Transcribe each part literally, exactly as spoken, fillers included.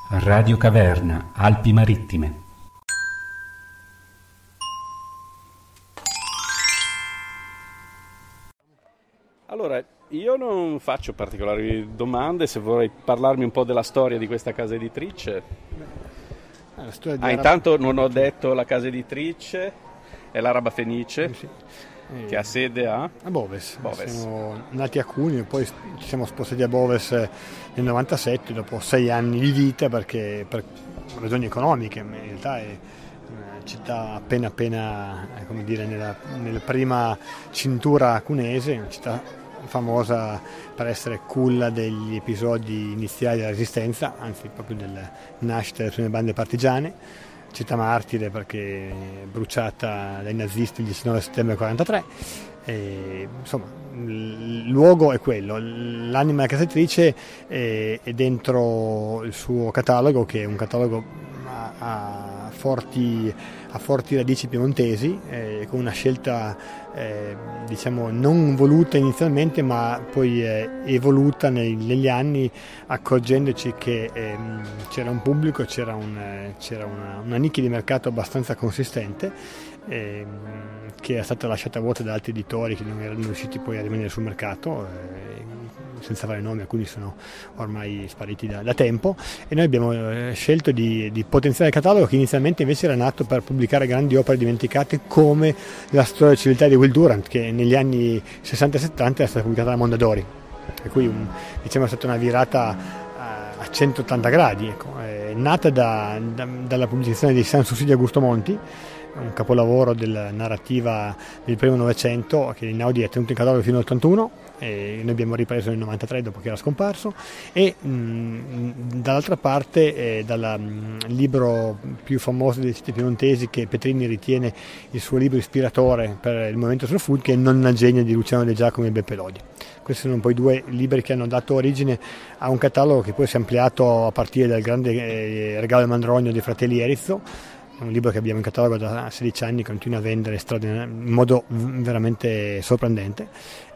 Radio Caverna, Alpi Marittime. Allora, io non faccio particolari domande, se vorrei parlarmi un po' della storia di questa casa editrice. La storia di ah, Araba... intanto non ho detto la casa editrice, è l'Araba Fenice, sì. eh, che ha sede a, a Boves. Boves. Siamo nati a Cuneo, poi ci siamo spostati a Boves nel novantasette, dopo sei anni di vita, perché per ragioni economiche, in realtà è una città appena appena, come dire, nella, nella prima cintura cunese, una città famosa per essere culla degli episodi iniziali della Resistenza, anzi proprio della nascita delle prime bande partigiane, città martire perché bruciata dai nazisti il diciannove settembre quarantatré. E, insomma, il luogo è quello, l'anima della casa editrice è, è dentro il suo catalogo, che è un catalogo a, a, forti, a forti radici piemontesi, eh, con una scelta eh, diciamo non voluta inizialmente, ma poi eh, evoluta nei, negli anni, accorgendoci che eh, c'era un pubblico, c'era, un, eh, c'era una, una nicchia di mercato abbastanza consistente, eh, che è stata lasciata vuota da altri editori che non erano riusciti poi a rimanere sul mercato, eh, senza fare nomi, alcuni sono ormai spariti da, da tempo, e noi abbiamo eh, scelto di, di potenziare il catalogo, che inizialmente invece era nato per pubblicare grandi opere dimenticate come la storia della civiltà di Will Durant, che negli anni sessanta e settanta è stata pubblicata da Mondadori, per cui un, diciamo, è stata una virata a centottanta gradi, ecco. È nata da, da, dalla pubblicazione di San Sussidio Augusto Monti, un capolavoro della narrativa del primo Novecento, che Einaudi ha tenuto in catalogo fino all'ottantuno, e noi abbiamo ripreso nel novantatré dopo che era scomparso, e mh, dall'altra parte eh, dal libro più famoso dei città piemontesi, che Petrini ritiene il suo libro ispiratore per il movimento slow food, che è Nonna Genia di Luciano De Giacomo e Beppe Lodi. Questi sono poi due libri che hanno dato origine a un catalogo che poi si è ampliato a partire dal grande eh, Regalo del Mandrogno dei fratelli Erizzo. È un libro che abbiamo in catalogo da sedici anni, continua a vendere in modo veramente sorprendente.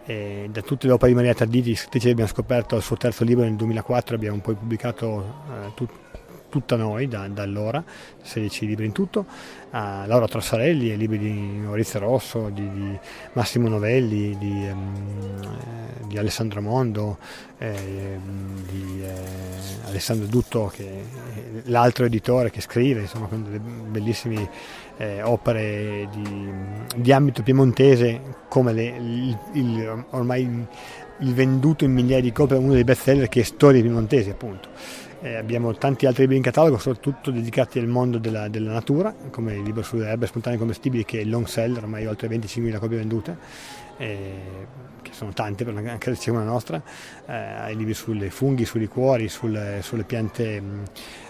E da tutte le opere di Maria Tarditi, scrittrice, abbiamo scoperto il suo terzo libro nel duemilaquattro, abbiamo poi pubblicato eh, tut, tutta noi da, da allora, sedici libri in tutto, a Laura Trossarelli, libri di Maurizio Rosso, di, di Massimo Novelli, di, um, eh, di Alessandro Mondo, eh, di eh, Alessandro Dutto, che è l'altro editore che scrive, insomma, con delle bellissime eh, opere di, di ambito piemontese, come le, il, il, ormai il, il venduto in migliaia di copie, uno dei best seller, che è Storie piemontesi, appunto. Eh, abbiamo tanti altri libri in catalogo, soprattutto dedicati al mondo della, della natura, come il libro sulle erbe spontanee commestibili, che è il long seller, ormai oltre venticinquemila copie vendute, eh, che sono tante per una casa come la nostra, eh, i libri sui funghi, sui liquori, sulle, sulle piante mh,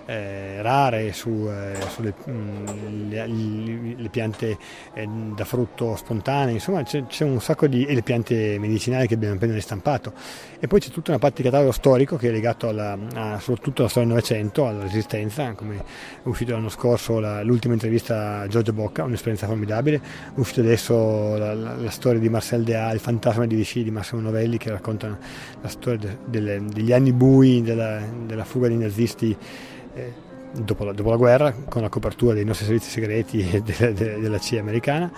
eh, rare, su, eh, sulle mh, le, le piante eh, da frutto spontanee, insomma c'è, c'è un sacco di... e le piante medicinali che abbiamo appena ristampato. E poi c'è tutta una parte di catalogo storico che è legato alla, a, soprattutto alla storia del Novecento, alla Resistenza, come è uscito l'anno scorso la, l'ultima intervista a Giorgio Bocca, un'esperienza formidabile. È uscito adesso la, la, la storia di Marcel Déat, Il fantasma di Vichy di Massimo Novelli, che racconta la storia de, delle, degli anni bui della, della fuga dei nazisti eh, dopo, la, dopo la guerra, con la copertura dei nostri servizi segreti e de, de, della C I A americana.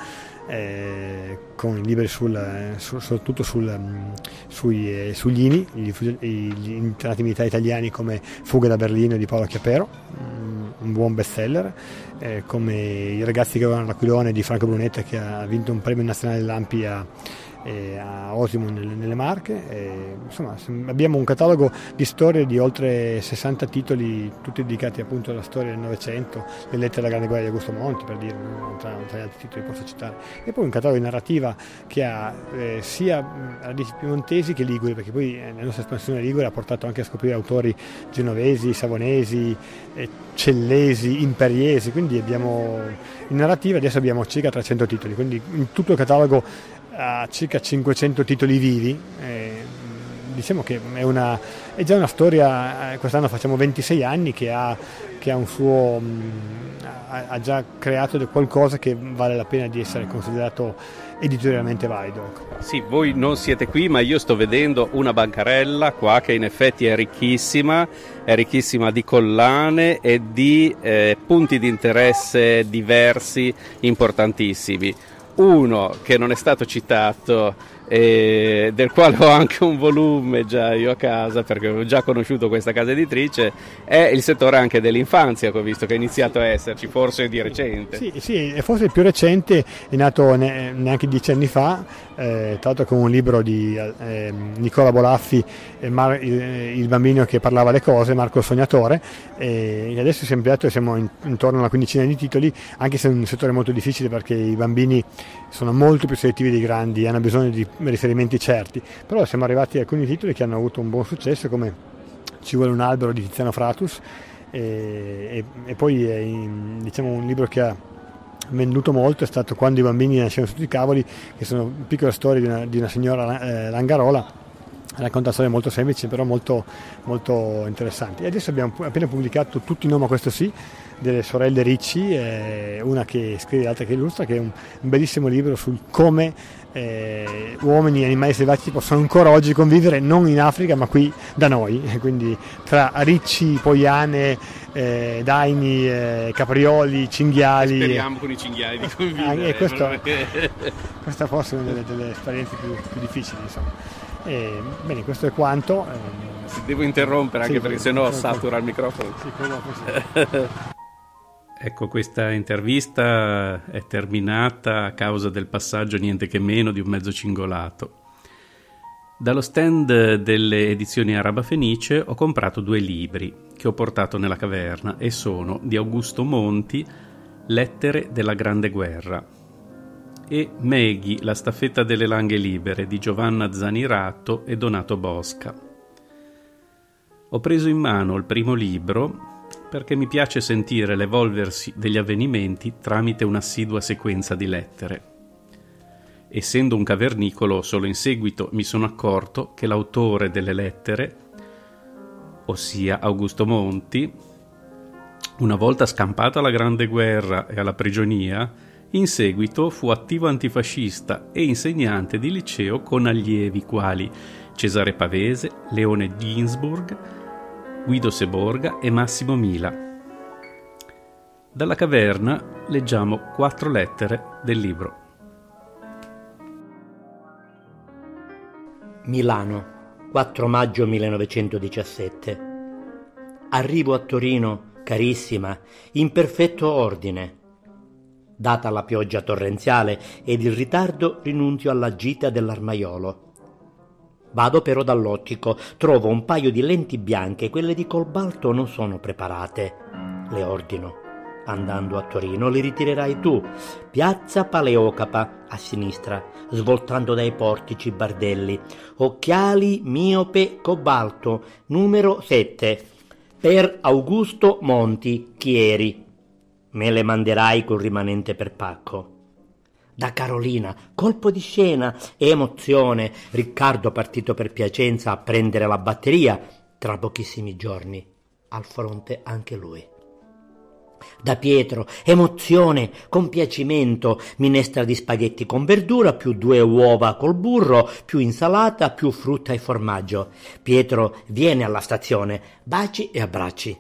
Eh, con libri sul, su, soprattutto sul, sui, eh, sugli I N I, gli, gli internati militari italiani, come Fuga da Berlino di Paolo Chiapero, un buon bestseller, eh, come I ragazzi che avevano l'aquilone di Franco Brunetta, che ha vinto un premio nazionale dell'Ampi a, eh, a Osimo nelle, nelle Marche. E, insomma, abbiamo un catalogo di storie di oltre sessanta titoli, tutti dedicati appunto alla storia del Novecento, le lettere della Grande Guerra di Augusto Monti, per dire, tra, tra gli altri titoli posso citare, e poi un catalogo di narrativa che ha eh, sia radici piemontesi che liguri, perché poi eh, la nostra espansione ligure ha portato anche a scoprire autori genovesi, savonesi, eh, cellesi, imperiesi, quindi abbiamo in narrativa adesso abbiamo circa trecento titoli, quindi in tutto il catalogo ha circa cinquecento titoli vivi. Eh, diciamo che è, una, è già una storia, eh, quest'anno facciamo ventisei anni, che ha, che ha un suo mh, ha, ha già creato qualcosa che vale la pena di essere considerato editorialmente valido. Ecco. Sì, voi non siete qui, ma io sto vedendo una bancarella qua che in effetti è ricchissima, è ricchissima di collane e di eh, punti di interesse diversi, importantissimi. Uno che non è stato citato, e del quale ho anche un volume già io a casa, perché ho già conosciuto questa casa editrice, è il settore anche dell'infanzia, che ho visto che è iniziato a esserci, forse di recente. Sì, sì, è forse il più recente, è nato ne, neanche dieci anni fa, eh, tra l'altro con un libro di eh, Nicola Bolaffi, eh, Mar- il, il bambino che parlava le cose, Marco il Sognatore, e adesso si è ampliato e siamo in, intorno a una quindicina di titoli, anche se è un settore molto difficile perché i bambini sono molto più selettivi dei grandi, hanno bisogno di riferimenti certi, però siamo arrivati a alcuni titoli che hanno avuto un buon successo, come Ci vuole un albero di Tiziano Fratus, e, e, e poi è in, diciamo un libro che ha venduto molto è stato Quando i bambini nascevano sotto i cavoli, che sono piccole storie di una, di una signora eh, Langarola. Racconta storie molto semplici però molto, molto interessanti. E adesso abbiamo appena pubblicato Tutti in Uomo questo sì, delle sorelle Ricci, eh, una che scrive e l'altra che illustra, che è un, un bellissimo libro sul come eh, uomini e animali selvatici possono ancora oggi convivere non in Africa ma qui da noi, quindi tra Ricci, Poiane, eh, Daini, eh, Caprioli, cinghiali. Speriamo con i cinghiali di convivere. Eh, questo, questa forse è una delle, delle esperienze più, più difficili, insomma. E, bene, questo è quanto. Devo interrompere anche sì, perché sennò sì, satura il microfono. Sì, quello Ecco, questa intervista è terminata a causa del passaggio niente che meno di un mezzo cingolato. Dallo stand delle edizioni Araba Fenice ho comprato due libri che ho portato nella caverna e sono di Augusto Monti, Lettere della Grande Guerra, e Meghi, la staffetta delle Langhe Libere di Giovanna Zanirato e Donato Bosca. Ho preso in mano il primo libro perché mi piace sentire l'evolversi degli avvenimenti tramite un'assidua sequenza di lettere. Essendo un cavernicolo, solo in seguito mi sono accorto che l'autore delle lettere, ossia Augusto Monti, una volta scampata la Grande Guerra e alla prigionia, in seguito fu attivo antifascista e insegnante di liceo con allievi quali Cesare Pavese, Leone Ginsburg, Guido Seborga e Massimo Mila. Dalla caverna leggiamo quattro lettere del libro. Milano, quattro maggio millenovecentodiciassette. Arrivo a Torino, carissima, in perfetto ordine. Data la pioggia torrenziale ed il ritardo, rinunzio alla gita dell'armaiolo. Vado però dall'ottico, trovo un paio di lenti bianche, quelle di cobalto non sono preparate. Le ordino. Andando a Torino li ritirerai tu. Piazza Paleocapa, a sinistra, svoltando dai portici bardelli. Occhiali miope cobalto, numero sette. Per Augusto Monti, Chieri. Me le manderai col rimanente per pacco. Da Carolina, colpo di scena, emozione, Riccardo partito per Piacenza a prendere la batteria, tra pochissimi giorni, al fronte anche lui. Da Pietro, emozione, compiacimento, minestra di spaghetti con verdura, più due uova col burro, più insalata, più frutta e formaggio. Pietro viene alla stazione, baci e abbracci.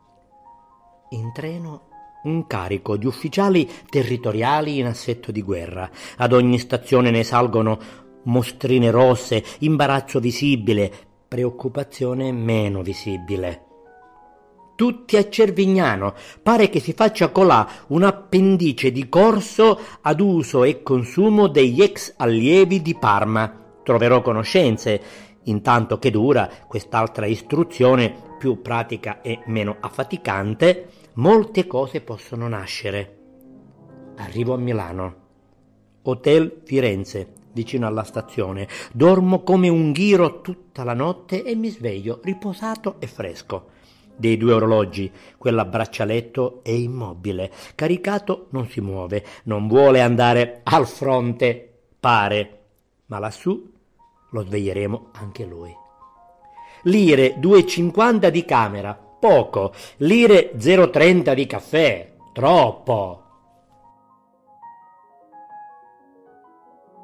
In treno un carico di ufficiali territoriali in assetto di guerra. Ad ogni stazione ne salgono mostrine rosse, imbarazzo visibile, preoccupazione meno visibile. Tutti a Cervignano, pare che si faccia colà un appendice di corso ad uso e consumo degli ex allievi di Parma. Troverò conoscenze, intanto che dura quest'altra istruzione, più pratica e meno affaticante. Molte cose possono nascere. Arrivo a Milano. Hotel Firenze, vicino alla stazione. Dormo come un ghiro tutta la notte e mi sveglio riposato e fresco. Dei due orologi, quell'abbraccialetto è immobile, caricato non si muove, non vuole andare al fronte, pare, ma lassù lo sveglieremo anche lui. Lire due e cinquanta di camera, poco. Lire zero virgola trenta di caffè, troppo.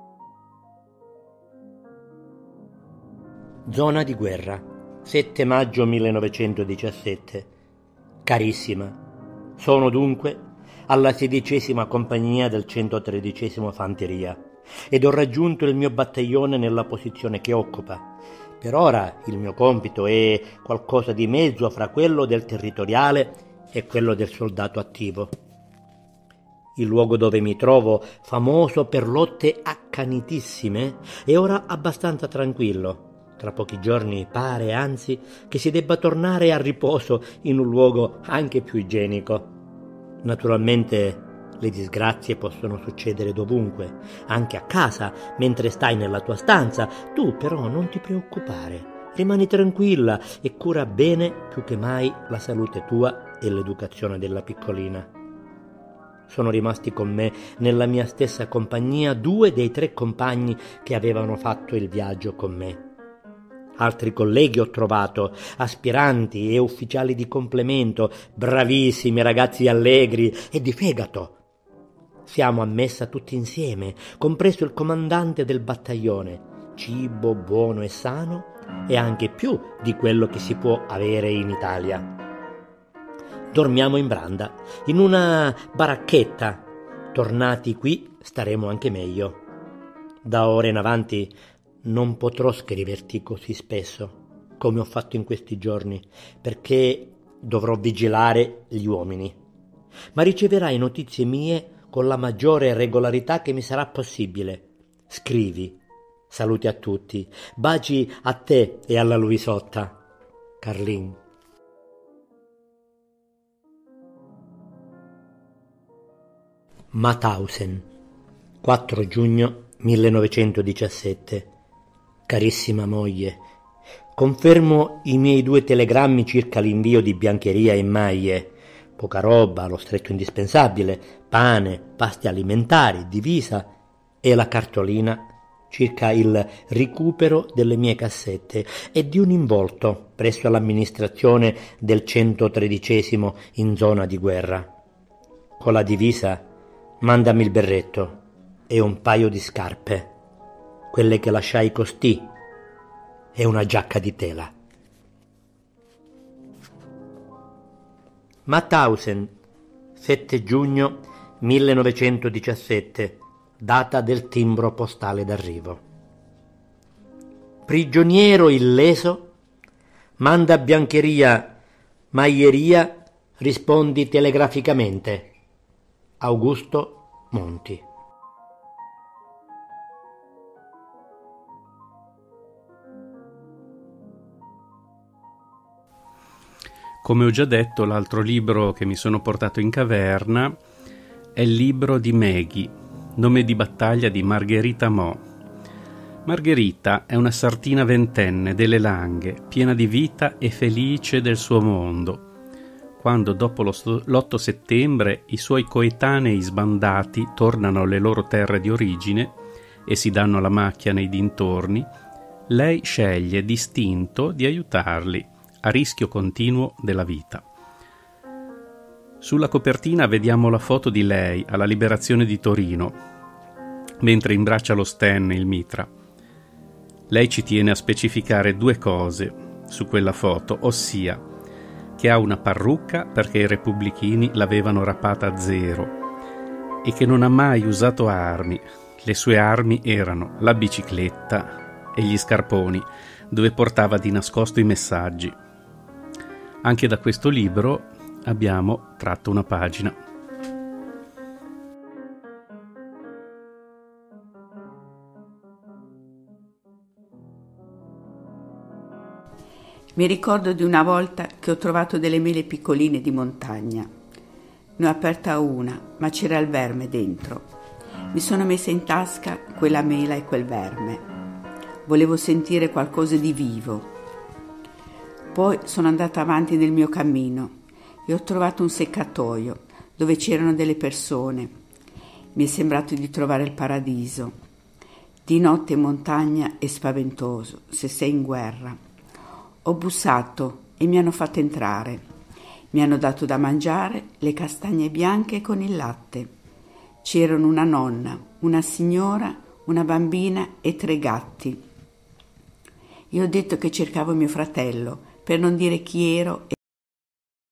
Zona di guerra, sette maggio millenovecentodiciassette. Carissima, sono dunque alla sedicesima compagnia del centotredicesimo Fanteria ed ho raggiunto il mio battaglione nella posizione che occupa. Per ora il mio compito è qualcosa di mezzo fra quello del territoriale e quello del soldato attivo. Il luogo dove mi trovo, famoso per lotte accanitissime, è ora abbastanza tranquillo. Tra pochi giorni pare, anzi, che si debba tornare a riposo in un luogo anche più igienico. Naturalmente le disgrazie possono succedere dovunque, anche a casa, mentre stai nella tua stanza. Tu però non ti preoccupare, rimani tranquilla e cura bene più che mai la salute tua e l'educazione della piccolina. Sono rimasti con me nella mia stessa compagnia due dei tre compagni che avevano fatto il viaggio con me. Altri colleghi ho trovato, aspiranti e ufficiali di complemento, bravissimi ragazzi allegri e di fegato. Siamo a messa tutti insieme, compreso il comandante del battaglione. Cibo buono e sano e anche più di quello che si può avere in Italia. Dormiamo in branda, in una baracchetta. Tornati qui staremo anche meglio. Da ora in avanti non potrò scriverti così spesso, come ho fatto in questi giorni, perché dovrò vigilare gli uomini. Ma riceverai notizie mie con la maggiore regolarità che mi sarà possibile. Scrivi. Saluti a tutti. Baci a te e alla Luisotta. Carlin. Mauthausen, quattro giugno millenovecentodiciassette. Carissima moglie, confermo i miei due telegrammi circa l'invio di biancheria e maglie, poca roba, lo stretto indispensabile, pane, pasti alimentari, divisa e la cartolina circa il recupero delle mie cassette e di un involto presso l'amministrazione del centotredicesimo in zona di guerra. Con la divisa mandami il berretto e un paio di scarpe, quelle che lasciai costì, e una giacca di tela. Mauthausen, sette giugno millenovecentodiciassette, data del timbro postale d'arrivo. Prigioniero illeso, manda biancheria, maglieria, rispondi telegraficamente. Augusto Monti. Come ho già detto, l'altro libro che mi sono portato in caverna è il libro di Maggie, nome di battaglia di Margherita Mo. Margherita è una sartina ventenne delle Langhe, piena di vita e felice del suo mondo. Quando dopo l'otto settembre i suoi coetanei sbandati tornano alle loro terre di origine e si danno la macchia nei dintorni, lei sceglie d'istinto di aiutarli a rischio continuo della vita. Sulla copertina vediamo la foto di lei alla liberazione di Torino, mentre imbraccia lo Sten, il mitra. Lei ci tiene a specificare due cose su quella foto, ossia che ha una parrucca perché i repubblichini l'avevano rapata a zero e che non ha mai usato armi. Le sue armi erano la bicicletta e gli scarponi, dove portava di nascosto i messaggi. Anche da questo libro abbiamo tratto una pagina. Mi ricordo di una volta che ho trovato delle mele piccoline di montagna. Ne ho aperta una, ma c'era il verme dentro. Mi sono messa in tasca quella mela e quel verme. Volevo sentire qualcosa di vivo. Poi sono andata avanti nel mio cammino e ho trovato un seccatoio dove c'erano delle persone. Mi è sembrato di trovare il paradiso. Di notte in montagna è spaventoso se sei in guerra. Ho bussato e mi hanno fatto entrare. Mi hanno dato da mangiare le castagne bianche con il latte. C'erano una nonna, una signora, una bambina e tre gatti. Io ho detto che cercavo mio fratello, per non dire chi ero